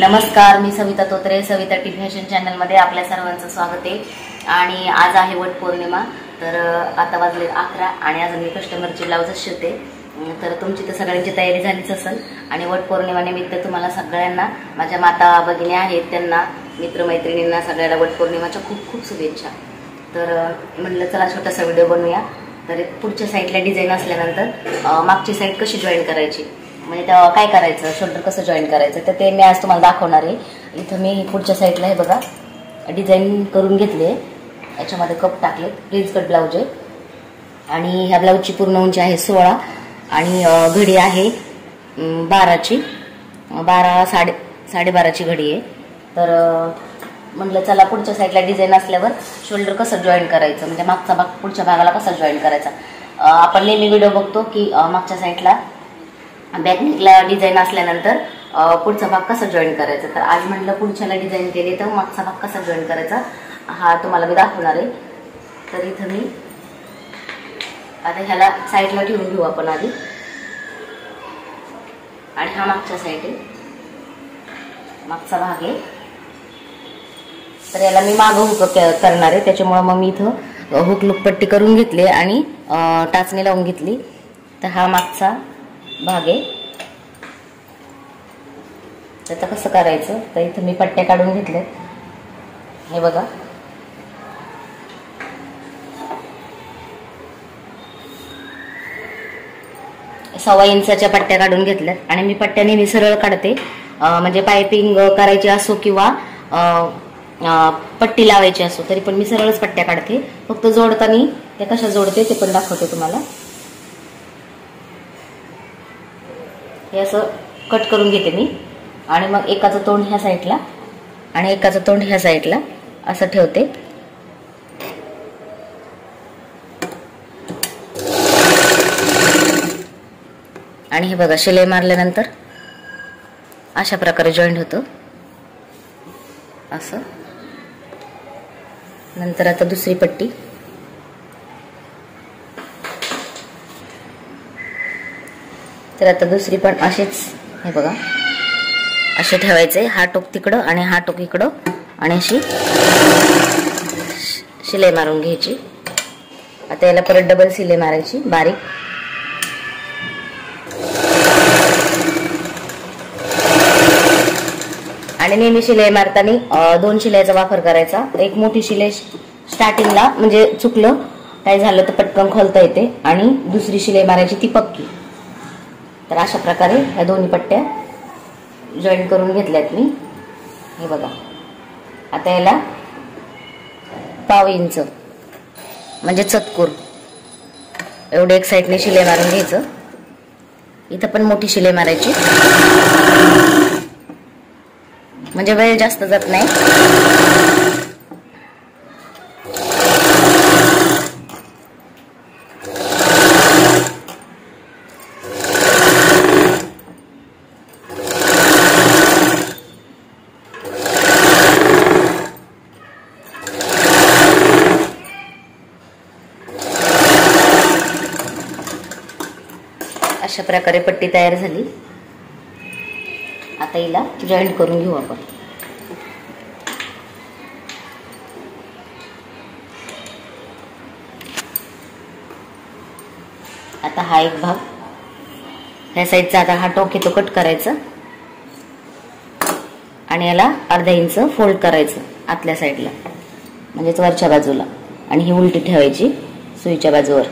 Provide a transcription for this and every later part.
नमस्कार, मी Savita Totre, Savita T fashion चॅनलमध्ये आपल्या सर्वांचं स्वागत आहे। आणि आज आहे वटपौर्णिमा, तर आता वाजले 11 आणि अजून मी कस्टमरची ब्लाउजच शिवते। तर तुमची तर सगळ्यांची तयारी झालीच असेल आणि वटपौर्णिमा निमित्त तुम्हाला सगळ्यांना, माझ्या माता भगिनी आहेत त्यांना, मित्रमैत्रिणींना सगळ्याला वटपौर्णिमाच्या खूप खूप शुभेच्छा। तर म्हटलं चला छोटासा व्हिडिओ बनवूया। तर पुढच्या साईडला डिझाईन असल्यानंतर मागची साईड कशी जॉईन करायची, म्हणजे तेव्हा काय करायचं, शोल्डर कसं जॉईन करायचं, तर ते मी आज तुम्हाला दाखवणार आहे। इथं मी पुढच्या साईडला हे बघा डिझाईन करून घेतले, याच्यामध्ये कप टाकले, प्रिन्स कट ब्लाउज आहे आणि ह्या ब्लाउजची पूर्ण उंची आहे 16 आणि घडी आहे 12ची, 12.5ची घडी आहे। तर म्हटलं चला पुढच्या साईडला डिझाईन असल्यावर शोल्डर कसं जॉईन करायचं, म्हणजे मागचा भाग पुढच्या भागाला कसा जॉईन करायचा। आपण नेहमी व्हिडिओ बघतो की मागच्या साईडला बॅकनेकला डिझाईन असल्यानंतर पुढचा भाग कसा जॉईन करायचा। तर आज म्हटलं पुढच्याला डिझाईन केली तर मागचा भाग कसा जॉईन करायचा हा तुम्हाला मी दाखवणार आहे। तर इथं मी आता ह्याला साईडला ठेवून घेऊ आपण आधी, आणि हा मागच्या साईड आहे, मागचा भाग आहे। तर याला मी मागं हुक करणार आहे, त्याच्यामुळे मग मी इथं हुक लुक पट्टी करून घेतली आणि टाचणी लावून घेतली। तर हा मागचा भाग आहे। त्याचं कसं करायचं, तर इथं मी पट्ट्या काढून घेतल्यात, हे बघा। सव्वा इंचाच्या पट्ट्या काढून घेतल्यात आणि मी पट्ट्या नेहमी सरळ काढते, म्हणजे पायपिंग करायची असो किंवा पट्टी लावायची असो तरी पण मी सरळच पट्ट्या काढते। फक्त जोडताना ते कशा जोडते ते पण दाखवते तुम्हाला। हे असं कट करून घेते मी आणि मग एकाचं तोंड ह्या साईडला आणि एकाचं तोंड ह्या साईडला असं ठेवते। आणि हे बघा शिलाई मारल्यानंतर अशा प्रकारे जॉईंट होतं असं। नंतर आता दुसरी पट्टी, तर आता दुसरी पण असेच हे बघा असे ठेवायचे, हा टोक तिकडं आणि हा टोक इकडं, आणि अशी शिलाई मारून घ्यायची। आता याला परत डबल शिलाई मारायची बारीक, आणि नेहमी शिलाई मारताना 2 शिलाईचा वापर करायचा। एक मोठी शिलाई स्टार्टिंगला, म्हणजे चुकलं काय झालं तर पटकन खोलता येते, आणि दुसरी शिलाई मारायची ती पक्की। तर अशा प्रकारे ह्या दोन्ही पट्ट्या जॉईन करून घेतल्यात मी, हे बघा। आता याला पाव इंच म्हणजे चतकूर एवढे एक साईडने शिलाई मारून घ्यायचं। इथं पण मोठी शिलाई मारायची, म्हणजे वेळ जास्त जात नाही। अशा प्रकारे पट्टी तयार झाली। आता हिला जॉईंट करून घेऊ आपण। आता हा एक भाग, ह्या साईडचा आता हा टोक आहे तो कट करायचा आणि याला अर्धा इंच फोल्ड करायचं आतल्या साईडला, म्हणजेच वरच्या बाजूला, आणि ही उलटी ठेवायची सुईच्या बाजूवर।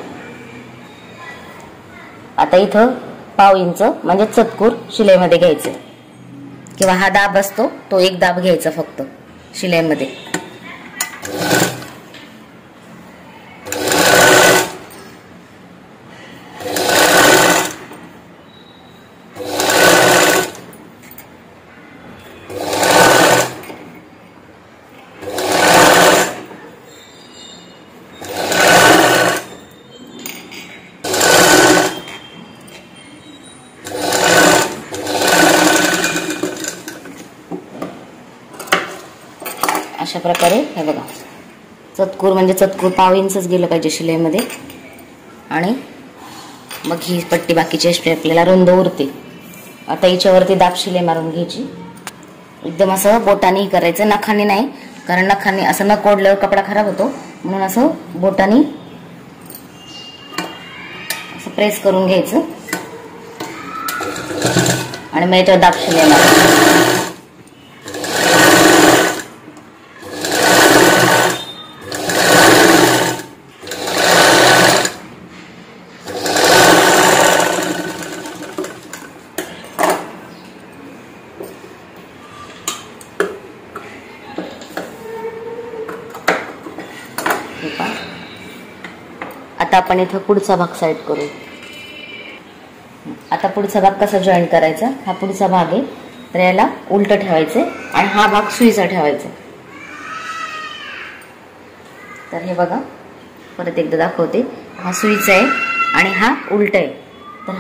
आता इथं पाव इंच म्हणजे चतकूर शिलाईमध्ये घ्यायचं, किंवा हा दाब असतो तो एक दाब घ्यायचा फक्त शिलाईमध्ये। अशा प्रकारे हे बघा, चतकूर म्हणजे चतकूर पाव इंचच गेलं पाहिजे शिलाईमध्ये, आणि मग ही पट्टी बाकीची असते आपल्याला रुंद उरते। आता याच्यावरती दाब शिलाई मारून घ्यायची, एकदम असं बोटाने करायचं, नखाने नाही, कारण नखाने असं नख ओढल्यावर कपडा खराब होतो, म्हणून असं बोटाने असं प्रेस करून घ्यायचं आणि मग याच्यावर दाब शिलाई मारायची. आता आपण इथं पुढचा भाग साईड करू. आता पुढचा भाग कसा जॉईन करायचा, हा पुढचा भाग आहे, तर याला उलट ठेवायचे आणि हा भाग सुईचा ठेवायचा. तर हे बघा, परत एकदा दाखवते. हा सुईचा आहे आणि हा उलट आहे. तर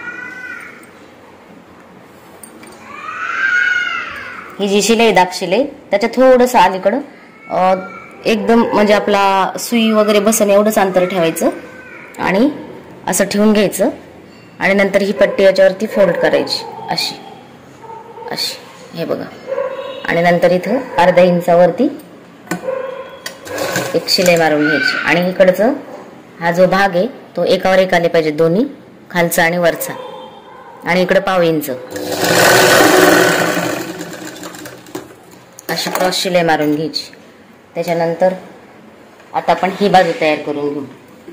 ही जी शिलाई दाब शिलाई त्याच्या थोडंसं अलीकडं एकदम म्हणजे आपला सुई वगैरे बसन एवढंच अंतर ठेवायचं आणि असं ठेवून घ्यायचं आणि नंतर ही पट्टी याच्यावरती फोल्ड करायची अशी अशी, हे बघा. आणि नंतर इथं अर्धा इंचावरती एक शिलाई मारून घ्यायची आणि इकडचं हा जो भाग आहे तो एकावर एक आले पाहिजे, दोन्ही खालचा आणि वरचा, आणि इकडे पाव इंच अशी क्रॉस शिलाई मारून घ्यायची. त्याच्यानंतर आता आपण ही बाजू तयार करून घेऊ.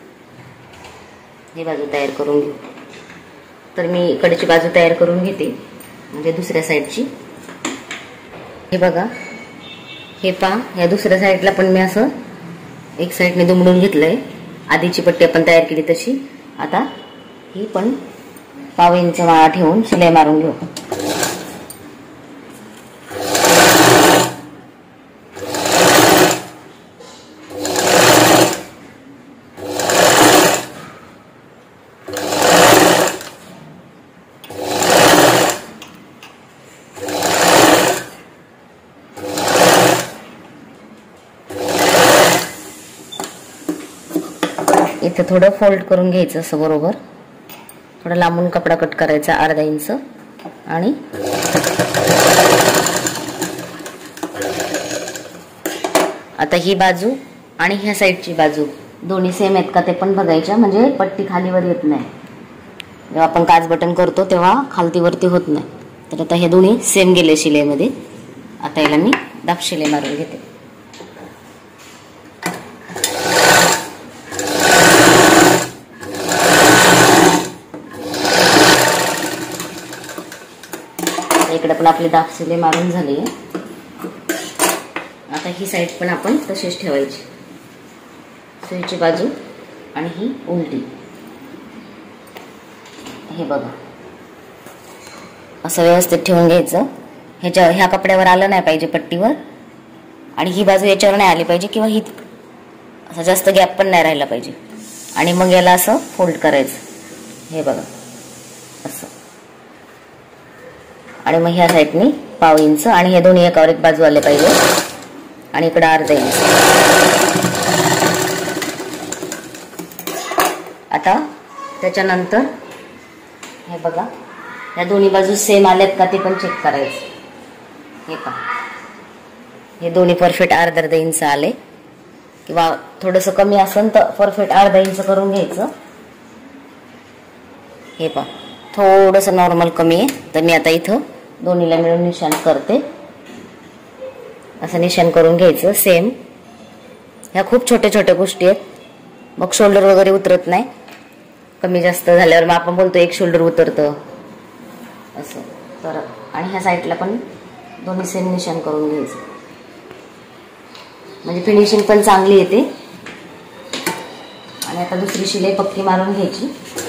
ही बाजू तयार करून घेऊ. तर मी इकडची बाजू तयार करून घेते, म्हणजे दुसऱ्या साईडची. हे बघा, हे पहा, या दुसऱ्या साईडला पण मी असं एक साईडने दुमडून घेतलंय. आधीची पट्टी आपण तयार केली तशी. आता ही पण पाव इंच माळा ठेवून शिलाई मारून घेऊ. इथे थोडं फोल्ड करून घ्यायचं असं बरोबर, थोडा लांबून कपडा कट करायचा अर्धा इंच. आणि आता ही बाजू आणि ह्या साईडची बाजू दोन्ही सेम आहेत का ते पण बघायच्या, म्हणजे पट्टी खालीवर येत नाही. जेव्हा आपण काच बटन करतो तेव्हा खालती वरती होत नाही. तर आता हे दोन्ही सेम गेले शिलाईमध्ये. आता याला मी दाब शिलाई मारून घेते. इकडे पण आपली दाब शिलाई मारून झाली आहे. आता ही साईड पण आपण तशीच ठेवायची, सुईची बाजू आणि ही उलटी. हे बघा, असं व्यवस्थित ठेवून घ्यायचं. ह्या कपड्यावर आलं नाही पाहिजे पट्टीवर, आणि ही बाजू याच्यावर नाही आली पाहिजे, किंवा ही असं जास्त गॅप पण नाही राहिला पाहिजे. आणि मग याला असं फोल्ड करायचं. हे बघा असं. आणि मग ह्या साईडनी पाव इंच आणि हे दोन्ही एकावर एक बाजू आले पाहिजे, आणि इकडे अर्धा इंच. आता त्याच्यानंतर हे बघा, या दोन्ही बाजू सेम आल्यात का ते पण चेक करायचं. हे पहा, हे दोन्ही परफेक्ट अर्धा इंच आले, किंवा थोडंसं कमी असेल तर परफेक्ट अर्धा इंच करून घ्यायचं. हे पहा, थोडंसं नॉर्मल कमी आहे, तर मी आता इथं दोन्हीला मिळून निशाण करते. असं निशाण करून घ्यायचं सेम. ह्या खूप छोट्या छोट्या गोष्टी आहेत, मग शोल्डर वगैरे उतरत नाही. कमी जास्त झाल्यावर मग आपण बोलतो एक शोल्डर उतरतं असं. तर आणि ह्या साईडला पण दोन्ही सेम निशाण करून घ्यायचं, म्हणजे फिनिशिंग पण चांगली येते. आणि आता दुसरी शिलाई पक्की मारून घ्यायची.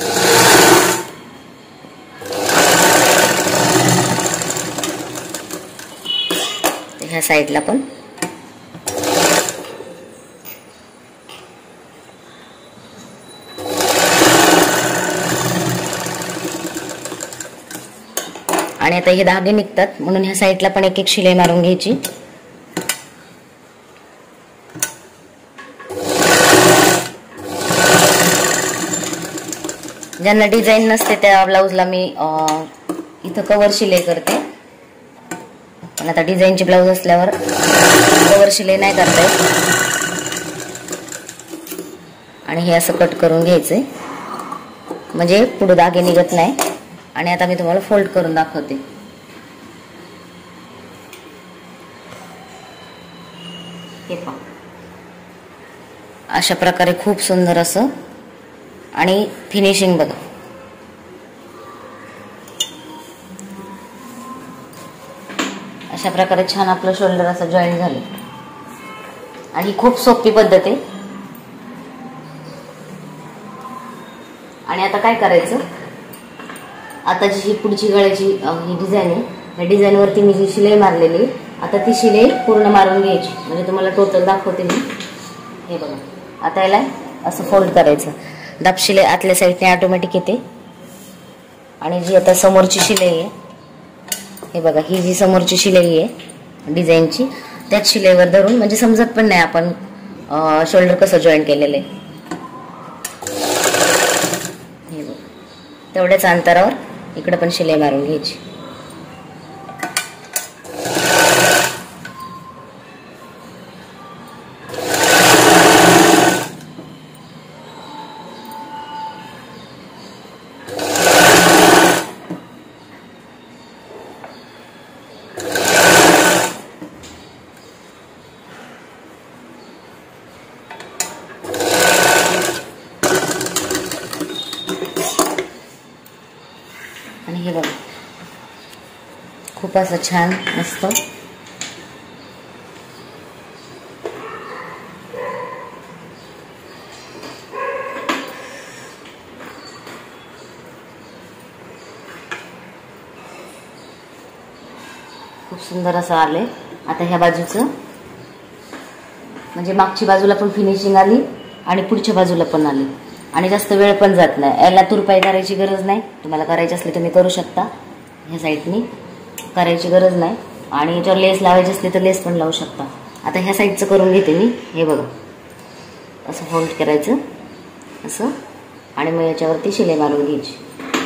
ह्या साईडला पण आणि आता हे धागे निघतात, म्हणून ह्या साईडला पण एक एक शिलाई मारून घ्यायची. ज्यांना डिझाईन नसते त्या ब्लाऊजला मी इथं कवर शिलाई करते, पण आता डिझाईनची ब्लाऊज असल्यावर कवर शिलाई नाही करता येत आणि हे असं कट करून घ्यायचंय म्हणजे पुढे धागे निघत नाही. आणि आता मी तुम्हाला फोल्ड करून दाखवते. हे पहा, अशा प्रकारे खूप सुंदर असं आणि फिनिशिंग बघा. अशा प्रकारे छान आपलं शोल्डर असं जॉईन झालं आणि खूप सोपी पद्धत आहे. आणि आता काय करायचं, आता जी ही पुढची गळ्याची ही डिझाईन आहे, या डिझाईन वरती मी जी शिलाई मारलेली आता ती शिलाई पूर्ण मारून घ्यायची. म्हणजे तुम्हाला टोटल दाखवते मी. हे बघा, आता याला असं फोल्ड करायचं. दाब शिलाई आतल्या साईडने ऑटोमॅटिक येते. आणि जी आता समोरची शिलाई आहे, हे बघा, ही जी समोरची शिलाई आहे डिझाईनची, त्याच शिलाईवर धरून म्हणजे समजत पण नाही आपण शोल्डर कसं जॉईन केलेलं आहे. हे बघा, तेवढ्याच अंतरावर इकडे पण शिलाई मारून घ्यायची. आणि हे बघा, खूप असं छान मस्त खूप सुंदर असं आलंय. आता ह्या बाजूचं म्हणजे मागची बाजूला पण फिनिशिंग आली आणि पुढच्या बाजूला पण आली आणि जास्त वेळ पण जात नाही. याला तुरपाई करायची गरज नाही. तुम्हाला करायची असली तुम्ही करू शकता. ह्या साईडनी करायची गरज नाही. आणि याच्यावर लेस लावायची असली तर लेस पण लावू शकता. आता ह्या साईडचं करून घेते मी. हे बघा, असं फोल्ड करायचं असं आणि मग याच्यावरती शिलाई मारून घ्यायची.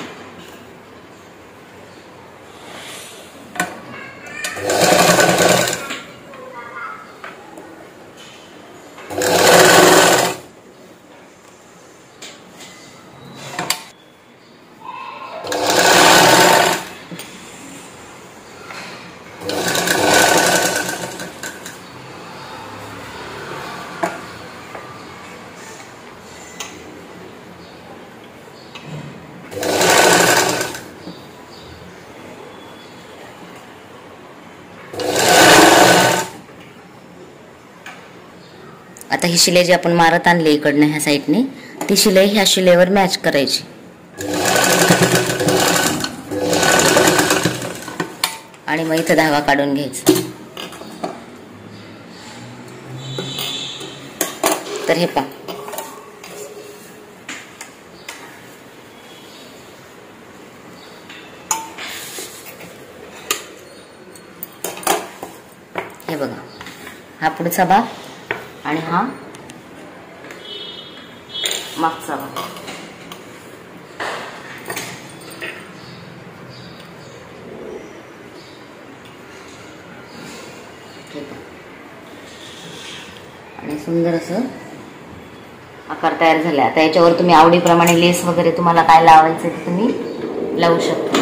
आता ही शिलाई जी आपण मारत आणली इकडनं ह्या साईडने, ती शिलाई ह्या शिलाईवर मॅच करायची. आणि मग इथं धागा काढून घ्यायचा. तर हे पहा, हे बघा, हा पुढचा भाग आणि हा मागचा भाग. आणि सुंदर असं आकार तयार झाला. आता याच्यावर तुम्ही आवडीप्रमाणे लेस वगैरे तुम्हाला काय लावायचं ते तुम्ही लावू शकता.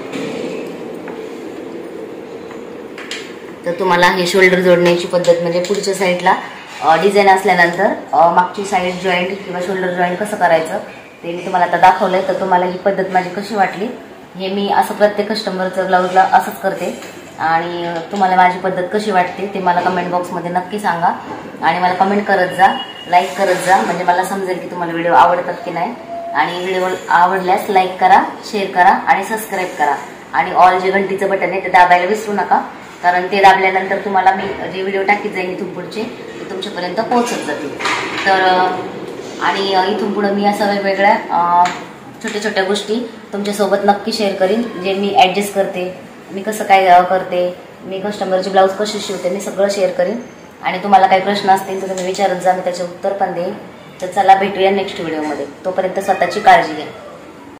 तर तुम्हाला हे शोल्डर जोडण्याची पद्धत म्हणजे पुढच्या साईडला डिझाईन असल्यानंतर मागची साईड जॉईंट किंवा शोल्डर जॉईंट कसं करायचं ते मी तुम्हाला आता दाखवलंय. तर तुम्हाला ही पद्धत माझी कशी वाटली, हे मी असं प्रत्येक कस्टमरचं ब्लाऊजला असंच करते. आणि तुम्हाला माझी पद्धत कशी वाटते ते मला कमेंट बॉक्समध्ये नक्की सांगा. आणि मला कमेंट करत जा, लाईक करत जा, म्हणजे मला समजेल की तुम्हाला व्हिडिओ आवडतात की नाही. आणि व्हिडिओ आवडल्यास लाईक करा, शेअर करा आणि सबस्क्राईब करा. आणि ऑल जे घंटीचं बटन आहे ते दाबायला विसरू नका, कारण ते दाबल्यानंतर तुम्हाला मी जे व्हिडिओ टाकीत जाईन इथून पुढचे ते तुमच्यापर्यंत पोहोचत जातील. तर आणि इथून पुढे मी असं वेगवेगळ्या छोट्या छोट्या गोष्टी तुमच्यासोबत नक्की शेअर करीन. जे मी ॲडजस्ट करते, मी कसं काय करते, मी कस्टमरची ब्लाऊज कशी शिवते, मी सगळं शेअर करीन. आणि तुम्हाला काही प्रश्न असतील तर तुम्ही विचारत जा, मी त्याचे उत्तर पण देईन. तर चला, भेटूया नेक्स्ट व्हिडिओमध्ये. तोपर्यंत स्वतःची काळजी घ्या.